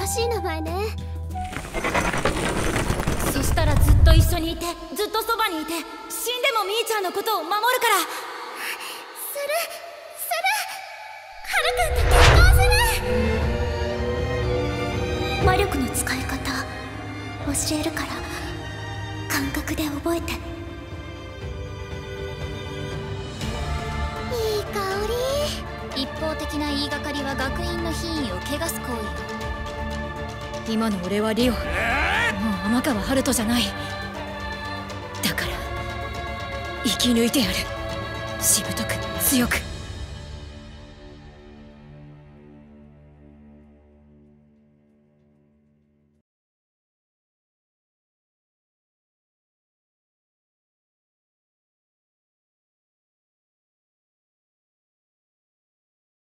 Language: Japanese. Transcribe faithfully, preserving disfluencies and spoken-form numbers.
しい名前ね。 そしたらずっと一緒にいて、ずっとそばにいて、死んでもみーちゃんのことを守るから。 するする。はるくんと結婚する。 魔力の使い方教えるから、感覚で覚えて。 いい香り。 一方的な言いがかりは学院の品位を汚す行為よ。今の俺はリオ、もう天川春人じゃない。だから生き抜いてやる。しぶとく強く。